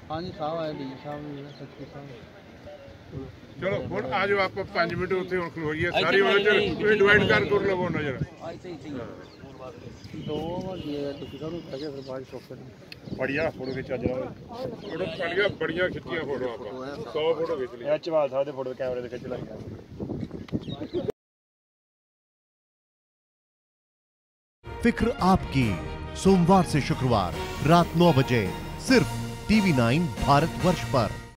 हाँ जी साहब आए डी साहब भी है सच्ची साहब। चलो हुण आ जाओ आप 5 मिनट उत्थे हुण खलोईए सारी उन्हें चलो डिवाइड कर लवो नजर दो फिर बाद चौके बढ़िया फोटो खिंचा जरा फोटो बढ़िया खिच्चियां फोटो आप 100 फोटो खिच ली चवाल साहब दे फोटो कैमरे दे खिच लाई। फिक्र आपकी सोमवार से शुक्रवार रात 9 बजे सिर्फ TV9 भारतवर्ष पर।